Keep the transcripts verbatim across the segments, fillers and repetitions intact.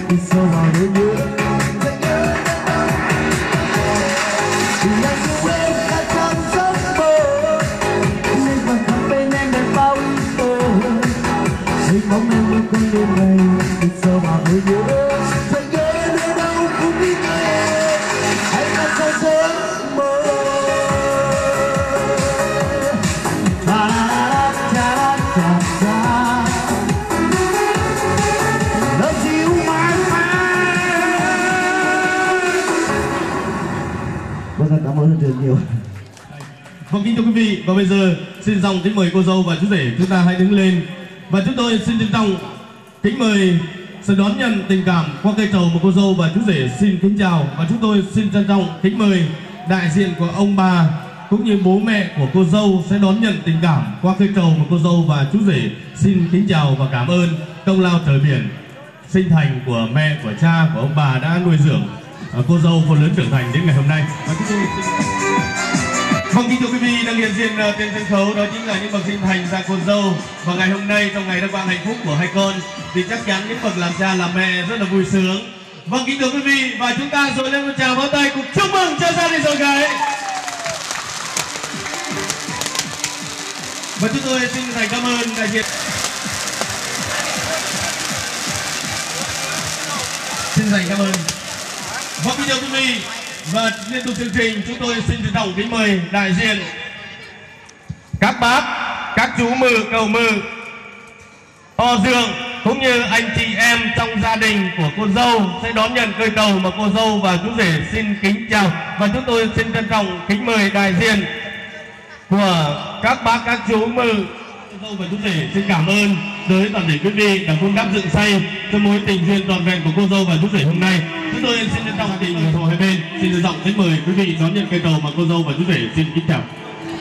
đi sâu vào nỗi nhớ. Vì anh yêu em đã trong giấc mơ, nên còn khắp bên em đầy bao ước mơ. Hình bóng em như con đêm này đi sâu vào nỗi nhớ. Thật nhớ em ở đâu cũng biết em, anh đã trong giấc mơ. Vâng, cảm ơn rất nhiều. Vâng, kính thưa quý vị, và bây giờ xin dòng kính mời cô dâu và chú rể chúng ta hãy đứng lên, và chúng tôi xin trân trọng kính mời sự đón nhận tình cảm qua cây trầu mà cô dâu và chú rể xin kính chào, và chúng tôi xin trân trọng kính mời đại diện của ông bà cũng như bố mẹ của cô dâu sẽ đón nhận tình cảm qua cây trầu mà cô dâu và chú rể xin kính chào và cảm ơn công lao trời biển sinh thành của mẹ, của cha, của ông bà đã nuôi dưỡng cô dâu cô lớn trưởng thành đến ngày hôm nay. Và chúng tôi xin... Vâng, kính thưa quý vị, đang hiện diện uh, trên sân khấu đó chính là những bậc sinh thành ra cô dâu, và ngày hôm nay trong ngày đăng quang hạnh phúc của hai con thì chắc chắn những bậc làm cha làm mẹ rất là vui sướng. Vâng, kính thưa quý vị, và chúng ta rồi lên một tràng vỗ tay cùng chúc mừng cho gia đình dâu gái. Và chúng tôi xin thành cảm ơn đại diện. Xin thành cảm ơn. Vâng, kính thưa quý vị, và liên tục chương trình chúng tôi xin trân trọng kính mời đại diện các bác, các chú mừ, cầu mừ, họ dường cũng như anh chị em trong gia đình của cô dâu sẽ đón nhận cây cầu mà cô dâu và chú rể xin kính chào. Và chúng tôi xin trân trọng kính mời đại diện của các bác, các chú mừ, cô dâu và chú rể xin cảm ơn tới toàn thể quý vị đã cung cấp dựng say cho mối tình duyên trọn vẹn của cô dâu và chú rể hôm nay. Chúng tôi xin trân trọng tình ủng hộ hai bên, xin trân trọng kính mời quý vị đón nhận cây cầu mà cô dâu và chú rể xin kính chào.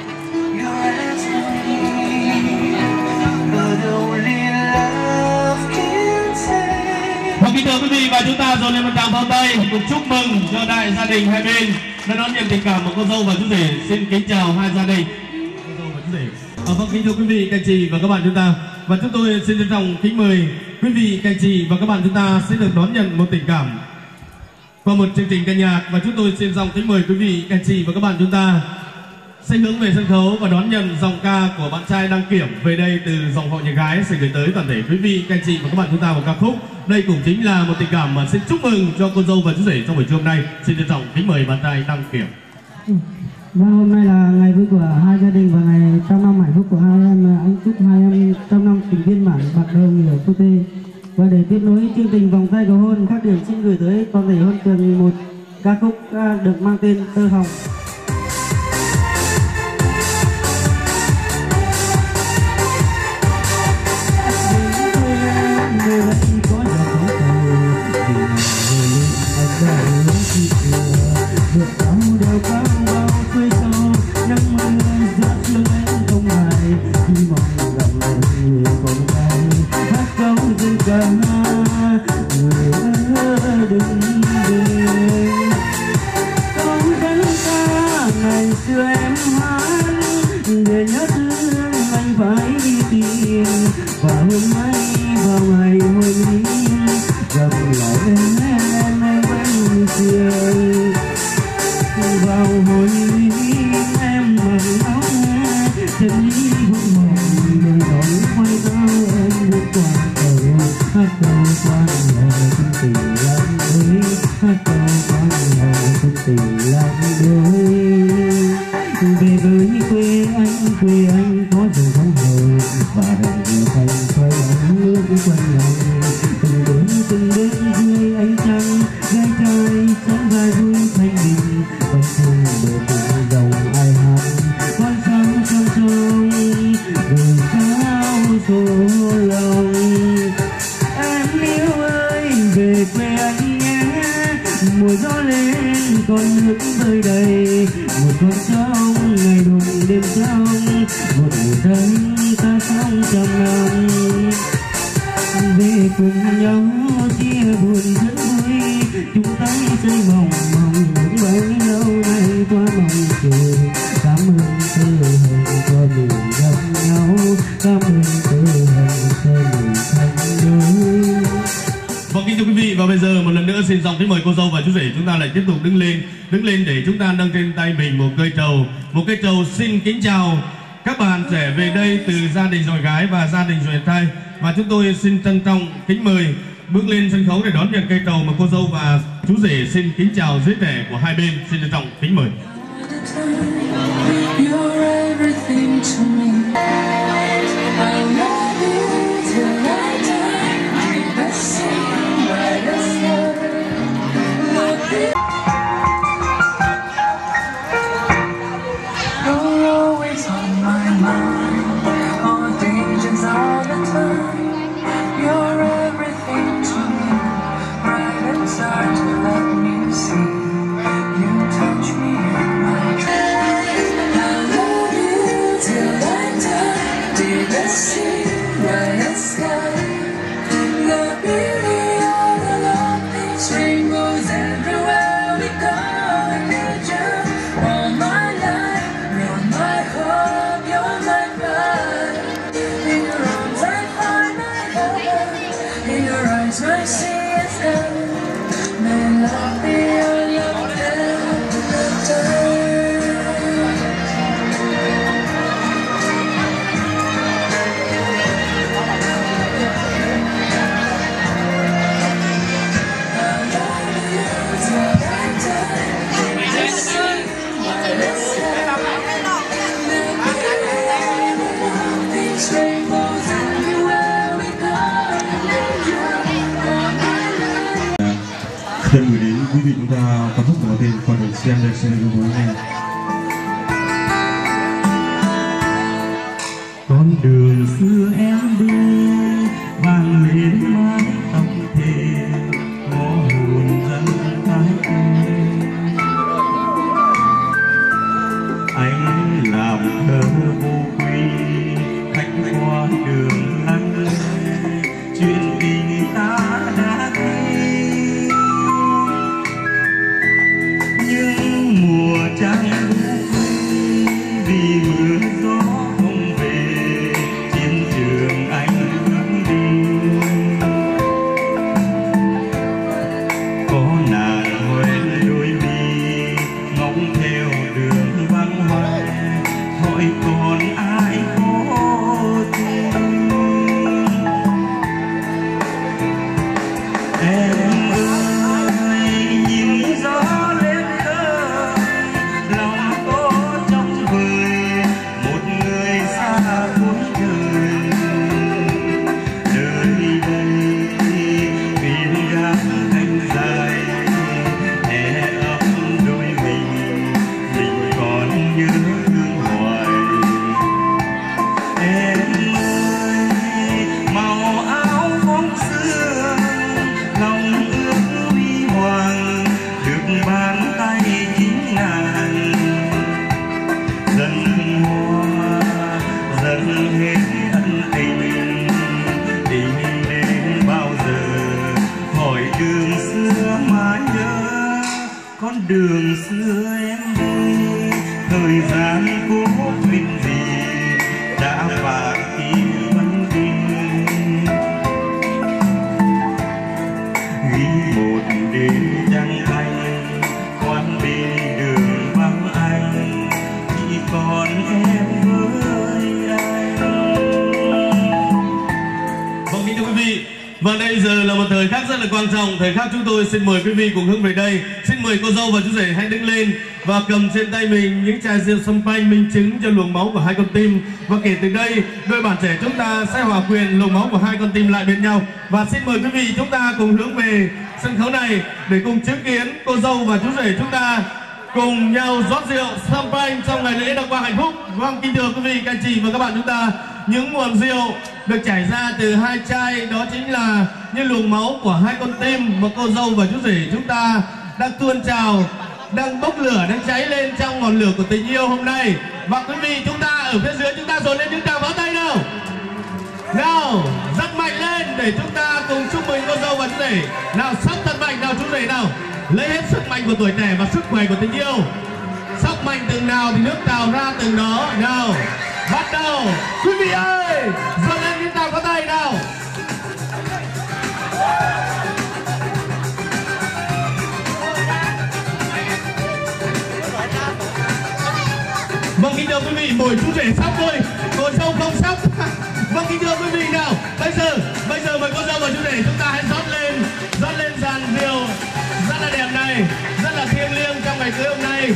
Và kính thưa quý vị, và chúng ta dồn lên một tràng pháo tay cùng chúc mừng cho đại gia đình hai bên đã đón nhận tình cảm của cô dâu và chú rể. Xin kính chào hai gia đình cô dâu và chú rể. À, vâng, kính thưa quý vị, các anh chị và các bạn chúng ta, và chúng tôi xin trân trọng kính mời quý vị, các anh chị và các bạn chúng ta sẽ được đón nhận một tình cảm qua một chương trình ca nhạc, và chúng tôi xin dòng kính mời quý vị, các anh chị và các bạn chúng ta sẽ hướng về sân khấu và đón nhận dòng ca của bạn trai đăng kiểm về đây từ dòng họ nhà gái sẽ gửi tới toàn thể quý vị, các anh chị và các bạn chúng ta một ca khúc. Đây cũng chính là một tình cảm mà xin chúc mừng cho cô dâu và chú rể trong buổi trưa hôm nay. Xin trân trọng kính mời bạn trai đăng kiểm. Và hôm nay là ngày vui của hai gia đình và ngày trăm năm hạnh phúc của hai em. Anh chúc hai em trăm năm tình viên mãn, bạc đầu nhiều phúc tê. Và để tiếp nối chương trình vòng tay cầu hôn, Khắc Điểm xin gửi tới toàn thể hôn trường một ca khúc được mang tên Tơ Hồng. Và hôm nay vào ngày hôm nay gặp lại em em em vẫn cười. Vào hồi em mặc áo chân lý hôn mộng đời đón quay tao em bước qua cầu hát câu quan hệ chung tình làm đôi, hát câu quan hệ chung tình làm đôi. Về với quê anh, quê anh có dòng sông hồ và đèn thành xoay nước quanh lòng. Từng đêm từng đêm dưới ánh trăng, gái trai sống vai vui thanh bình, vẫn thương bờ tình dòng ai hát con sông sông sông rồi sao số lòng. Em yêu ơi về quê anh nhé, mùa gió lên con nước rơi đầy, một con sông ngày đùng đêm trong, một mùa đông ta sống trăm năm. Về cùng nhau chia buồn rất vui, chúng ta xây mộng mộng những bấy lâu nay qua mong trời. Cảm ơn Tơ Hồng cho mình gặp nhau, cảm ơn Tơ Hồng cho mình thành đôi. Vâng, kính thưa quý vị, và bây giờ một lần nữa xin dòng kính mời cô dâu và chú rể chúng ta lại tiếp tục đứng lên, đứng lên để chúng ta nâng trên tay mình một cây trầu, một cây trầu xin kính chào các bạn trẻ về đây từ gia đình dòng gái và gia đình dòng trai, và chúng tôi xin trân trọng kính mời bước lên sân khấu để đón nhận cây trầu mà cô dâu và chú rể xin kính chào giới trẻ của hai bên. Xin trân trọng kính mời. Thân gửi đến quý vị chúng ta cảm xúc của tên phần được xem đây xin yêu quý anh. Con đường xưa em đi vàng lên mái tóc thề có hồn dân thái anh làm thơ vô quy khách qua đường lăng chuyện tình ta đã thấy nhưng mùa trăng vì mưa gió không về chiến trường anh hướng đi có nàng hoen đôi mi ngóng theo đường vắng hoe hỏi còn ai có tình em ơi nhìn gió lên khơi lòng có trong vời một người xa cuối đời đời đây biển gác cánh dài hè ấp đôi mình mình còn nhớ thương hoài em ơi màu áo phong sương lòng ước huy hoàng được bàn tay chính nàng dần hoa dần hết ân tình tình đến bao giờ hỏi đường xưa mãi nhớ con đường xưa em đi thời gian cố quên gì đã phạt khi vẫn đi ghi một đêm trăng thanh quán bên đường vắng anh chỉ còn em với anh. Vâng, kính thưa quý vị, và đây giờ là một thời khắc rất là quan trọng, thời khắc chúng tôi xin mời quý vị cùng hướng về đây. Xin mời cô dâu và chú rể hãy đứng lên và cầm trên tay mình những chai rượu champagne minh chứng cho luồng máu của hai con tim. Và kể từ đây, đôi bạn trẻ chúng ta sẽ hòa quyền luồng máu của hai con tim lại bên nhau. Và xin mời quý vị chúng ta cùng hướng về sân khấu này để cùng chứng kiến cô dâu và chú rể chúng ta cùng nhau rót rượu champagne trong ngày lễ đăng quang hạnh phúc. Vâng, kính thưa quý vị, các anh chị và các bạn chúng ta, những nguồn rượu được chảy ra từ hai chai đó chính là những luồng máu của hai con tim mà cô dâu và chú rể chúng ta đang tuôn trào, đang bốc lửa, đang cháy lên trong ngọn lửa của tình yêu hôm nay. Và quý vị chúng ta ở phía dưới chúng ta dồn lên những tràng pháo tay nào, nào rất mạnh lên để chúng ta cùng chúc mừng cô dâu và chú rể. Nào sóc thật mạnh nào chú rể nào, lấy hết sức mạnh của tuổi trẻ và sức khỏe của tình yêu. Sóc mạnh từng nào thì nước trào ra từng đó. Nào bắt đầu quý vị ơi, dồn lên những tràng pháo tay nào. Vâng, kính thưa quý vị, mồi chú rể sắp thôi, cô dâu không sắp. Vâng, kính thưa quý vị, nào bây giờ bây giờ mời cô dâu và chú rể chúng ta hãy rót lên rót lên dàn rượu rất là đẹp này, rất là thiêng liêng trong ngày cưới hôm nay.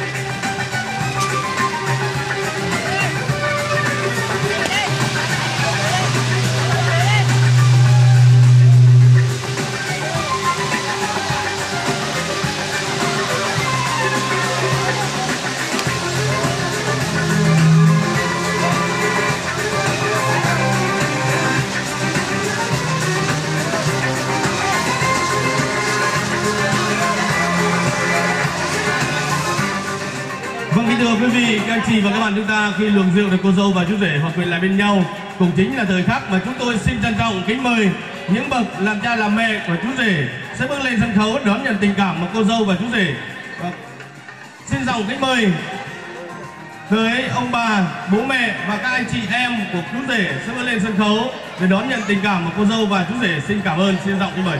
Thưa quý vị, các anh chị và các bạn, chúng ta khi luồng rượu được cô dâu và chú rể hòa quyện lại bên nhau cũng chính là thời khắc mà chúng tôi xin trân trọng kính mời những bậc làm cha làm mẹ của chú rể sẽ bước lên sân khấu đón nhận tình cảm của cô dâu và chú rể. Và xin dòng kính mời tới ông bà, bố mẹ và các anh chị em của chú rể sẽ bước lên sân khấu để đón nhận tình cảm của cô dâu và chú rể. Xin cảm ơn, xin dòng kính mời.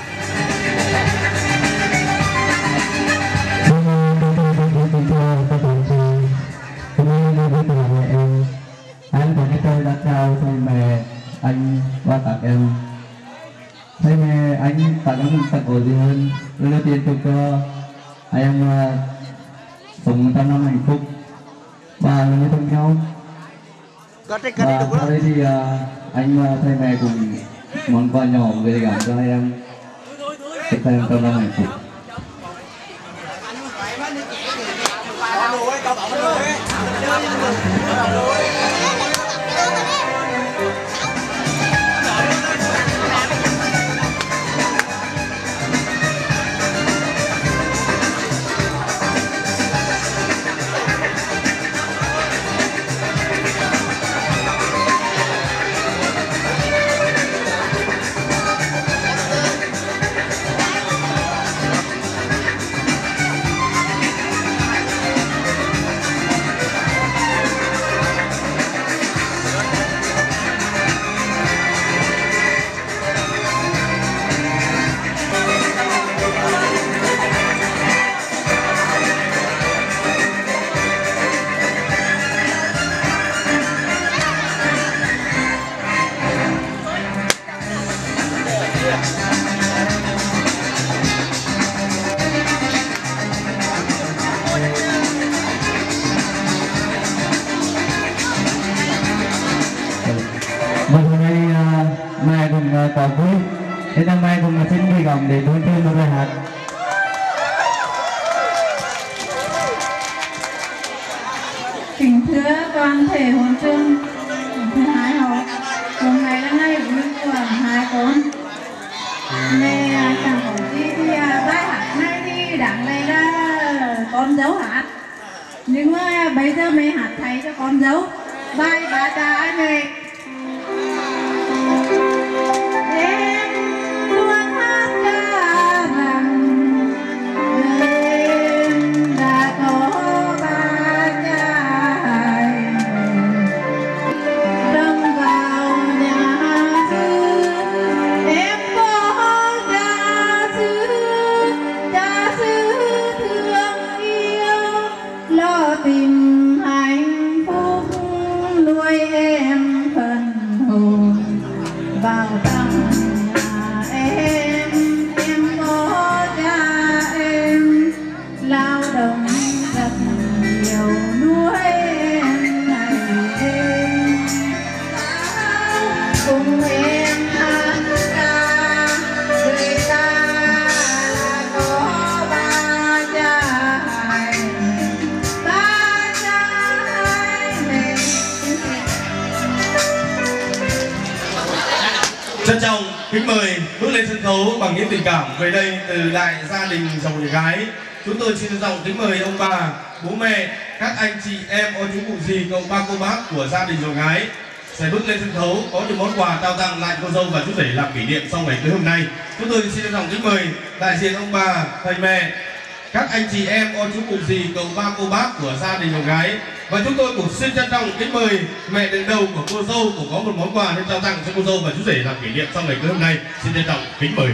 Anh và cái tôi đã trao thầy mẹ anh và các em. Thầy mẹ anh tặng em tặng ổ gì hơn. Lần đầu tiên chúc cho em sống trăm năm hạnh phúc và luôn thương nhau. Và sau đây thì anh và thầy mẹ cùng món quà nhỏ về gửi cho em. Chúc em trăm năm hạnh phúc. Có vui, thế năm nay cũng xin hy vọng để đón thêm một bài hát. Kính thưa toàn thể hội trường, thưa hai họ, hôm nay là ngày vui của hai con. Mẹ chẳng có gì thì bài hát này thì đáng lẽ là con dâu hát, nhưng mà bây giờ mẹ hát thay cho con dâu bài bà cha ai mẹ. Tìm hạnh phúc nuôi em phần hồn vào trong nhà em. Em có cha em lao động rất nhiều nuôi em ngày đêm. Cùng em hát ca người ta là có ba cha hai ba cha hai mẹ. Trân trọng kính mời bước lên sân khấu bằng những tình cảm về đây từ đại gia đình dòng nhà gái. Chúng tôi xin trân trọng kính mời ông bà, bố mẹ, các anh chị em, ô chú cụ dì, cậu ba cô bác của gia đình dòng gái sẽ bước lên sân khấu có những món quà trao tặng lại cô dâu và chú rể làm kỷ niệm sau ngày cưới hôm nay. Chúng tôi xin trân trọng kính mời đại diện ông bà, thầy mẹ, các anh chị em, ô chú cụ dì, cậu ba cô bác của gia đình dòng gái. Và chúng tôi cũng xin trân trọng kính mời mẹ đứng đầu của cô dâu cũng có một món quà để trao tặng cho cô dâu và chú rể làm kỷ niệm sau ngày cưới hôm nay. Xin trân trọng kính mời.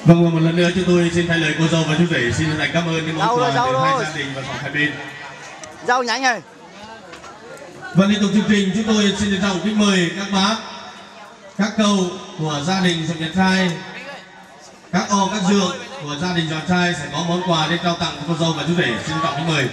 Vâng, và một lần nữa chúng tôi xin thay lời cô dâu và chú rể xin thành cảm ơn những món quà từ hai gia đình và họ hai bên. Dâu nhãn rồi. Và liên tục chương trình chúng tôi xin trân trọng kính mời các bác, các cậu của gia đình dòng nhà trai, các o các dượng của gia đình dòng trai sẽ có món quà để trao tặng cho cô dâu và chú rể. Xin trân trọng kính mời.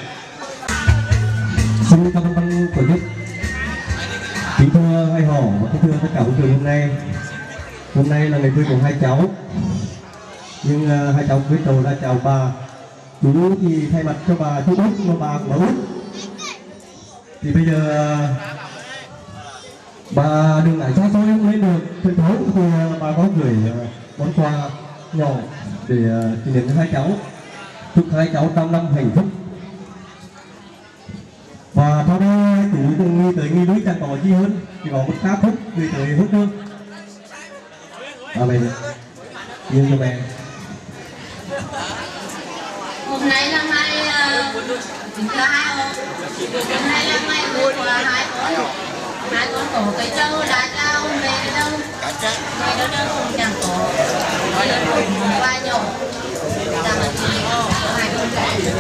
Xin cảm ơn ban tổ chức. Kính thưa hai họ và kính thưa tất cả mọi người hôm nay. Hôm nay là ngày cưới của hai cháu. Nhưng uh, hai cháu cưới đầu là chào bà. Chú thì thay mặt cho bà chú Út, mà bà cũng bà Út. Thì bây giờ uh, bà đừng ngại xa xôi không lên được thành phố thì uh, bà có gửi uh, món quà nhỏ để uh, kỷ niệm cho hai cháu. Chúc hai cháu trăm năm hạnh phúc. Và sau đó chú cùng nghĩ tới nghi núi chẳng có gì hơn, chỉ có một ca khúc gửi tới hút hương. Amen. Yêu cho mẹ. Hôm nay là ngày uh, là hai hôm. Hôm nay là ngày vui của hai con. Hai con có cái trâu đã trao mẹ đâu. Mẹ đâu đâu cũng chẳng có. Mẹ đâu cũng qua nhỏ. Cảm ơn chị của hai con.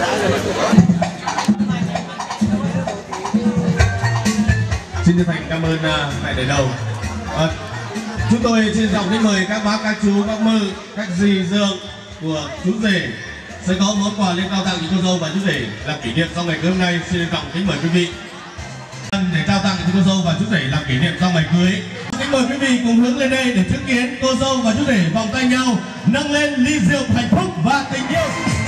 Xin chân thành cảm ơn uh, mẹ đời đầu. Uh, chúng tôi xin trọng kính mời các bác, các chú, các mơ, các dì dượng của chú rể sẽ có món quà lên trao tặng cho cô dâu và chú rể làm kỷ niệm sau ngày cưới hôm nay. Xin trọng kính mời quý vị để trao tặng cho cô dâu và chú rể làm kỷ niệm sau ngày cưới. Kính mời quý vị cùng hướng lên đây để chứng kiến cô dâu và chú rể vòng tay nhau nâng lên ly rượu hạnh phúc và tình yêu.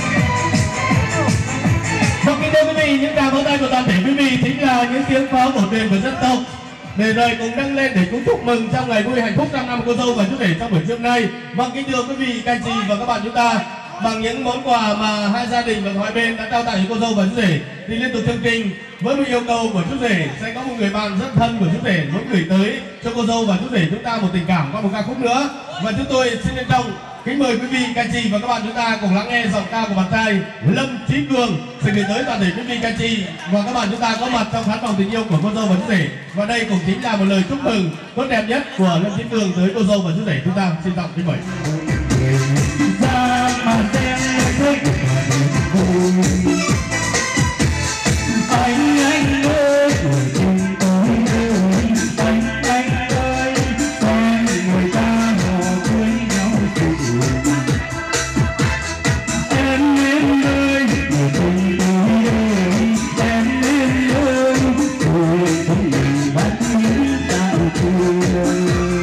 Và kính thưa quý vị, những tràng vỗ tay của toàn thể quý vị chính là những tiếng pháo cổ truyền của dân tộc để rồi cùng nâng lên để cùng chúc mừng trong ngày vui hạnh phúc trăm năm cô dâu và chú rể trong buổi trưa nay. Vâng, kính thưa quý vị, các anh chị và các bạn chúng ta, bằng những món quà mà hai gia đình và hai bên đã trao tặng cho cô dâu và chú rể thì liên tục chương trình với một yêu cầu của chú rể sẽ có một người bạn rất thân của chú rể muốn gửi tới cho cô dâu và chú rể chúng ta một tình cảm qua một ca khúc nữa. Và chúng tôi xin trân trọng kính mời quý vị, các anh chị và các bạn chúng ta cùng lắng nghe giọng ca của bạn trai Lâm Chí Cường sẽ gửi tới toàn thể quý vị, các anh chị và các bạn chúng ta có mặt trong khán phòng tình yêu của cô dâu và chú rể. Và đây cũng chính là một lời chúc mừng tốt đẹp nhất của Lâm Chí Cường tới cô dâu và chú rể chúng ta. Xin trọng kính mời. Anh anh ơi, tình tôi ơi, anh anh ơi, con người ta họ cưới nhau từ em em ơi, tình tôi ơi, em em ơi, tôi không mình bắt những tạo cười.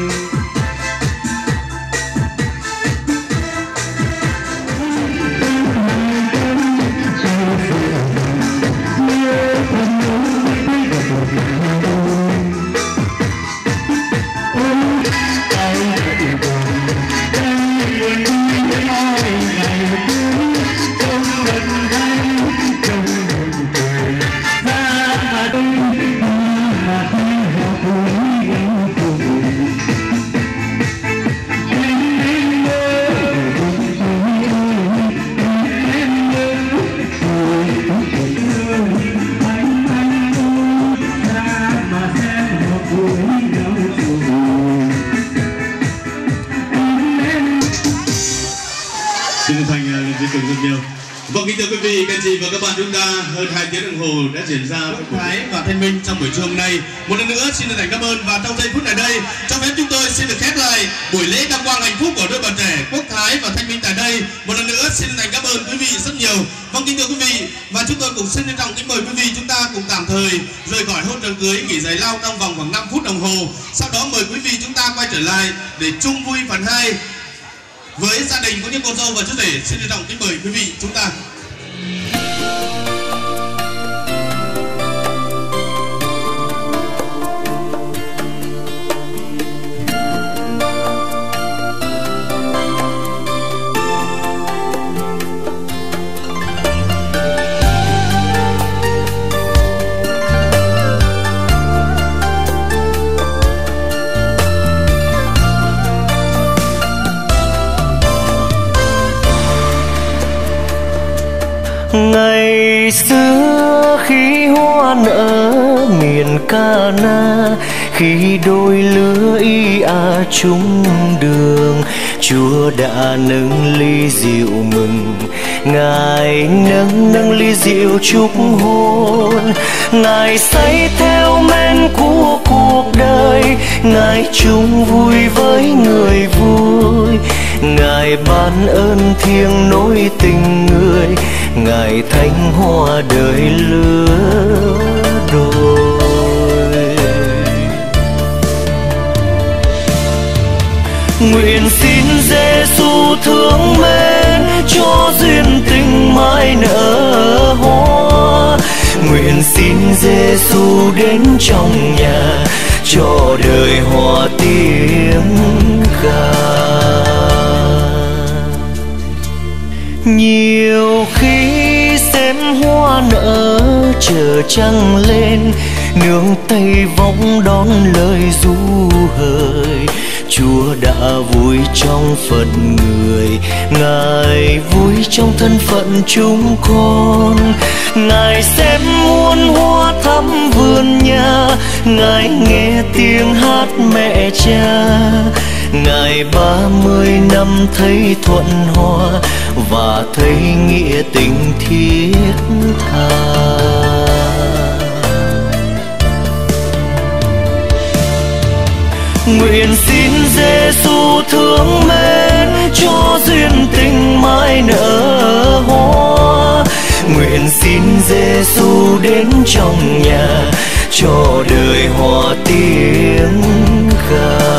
Vâng, kính thưa quý vị, các anh chị và các bạn, chúng ta hơn hai tiếng đồng hồ đã diễn ra Quốc Thái và Thanh Minh trong buổi trưa hôm nay. Một lần nữa xin được thành cảm ơn và trong giây phút này đây, cho phép chúng tôi xin được khép lại buổi lễ đăng quang hạnh phúc của đôi bạn trẻ Quốc Thái và Thanh Minh tại đây. Một lần nữa xin được thành cảm ơn quý vị rất nhiều. Vâng, kính thưa quý vị, và chúng tôi cũng xin trân trọng kính mời quý vị chúng ta cùng tạm thời rời khỏi hôn trường cưới nghỉ giải lao trong vòng khoảng năm phút đồng hồ. Sau đó mời quý vị chúng ta quay trở lại để chung vui phần hai với gia đình cũng như cô dâu và chú rể. Xin trân trọng kính mời quý vị chúng ta. Ngày xưa khi hoa nở miền Ca Na, khi khi đôi lứa y a chung đường, Chúa đã nâng ly rượu mừng. Ngài nâng nâng ly rượu chúc hôn, Ngài say theo men của cuộc đời, Ngài chung vui với người vui. Ngài ban ơn thiêng nối tình người, Ngài thánh hoa đời lứa đôi. Nguyện xin Giêsu thương mến cho duyên tình mãi nở hoa. Nguyện xin Giêsu đến trong nhà cho đời hoa tiếng ca. Nhiều khi xem hoa nở chờ trăng lên, nương tay vọng đón lời ru hời. Chúa đã vui trong phận người, Ngài vui trong thân phận chúng con. Ngài xem muôn hoa thắm vườn nhà, Ngài nghe tiếng hát mẹ cha. Ngài ba mươi năm thấy thuận hòa và thấy nghĩa tình thiết tha. Nguyện xin Giêsu thương mến cho duyên tình mãi nở hoa. Nguyện xin Giêsu đến trong nhà cho đời hoa tiếng ca.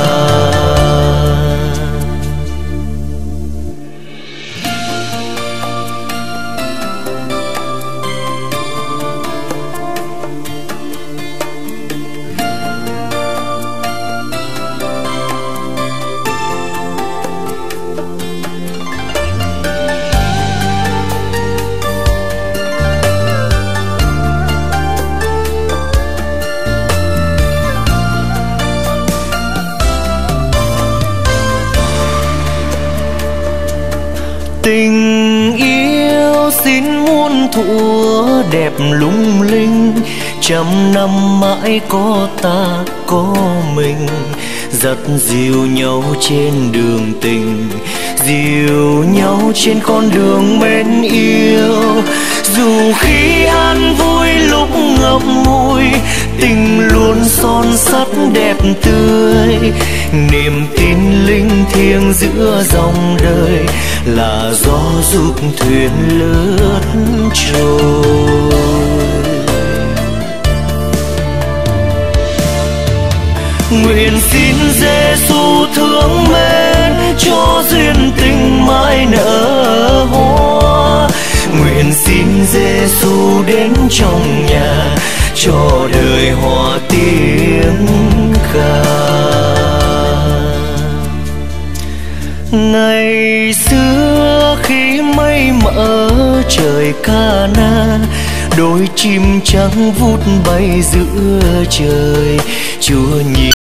Tình yêu xin muôn thuở đẹp lung linh, trăm năm mãi có ta có mình. Dắt dìu nhau trên đường tình, dìu nhau trên con đường mến yêu. Dù khi an vui lúc ngậm ngùi, tình luôn son sắt đẹp tươi. Niềm tin linh thiêng giữa dòng đời là gió giúp thuyền lướt trôi. Nguyện xin Giêsu thương mến cho duyên tình mãi nở hoa. Nguyện xin Giêsu đến trong nhà cho đời hoa tiếng ca. Ngày xưa khi mây mờ trời Ca-na, đôi chim trắng vút bay giữa trời. Chúa nhìn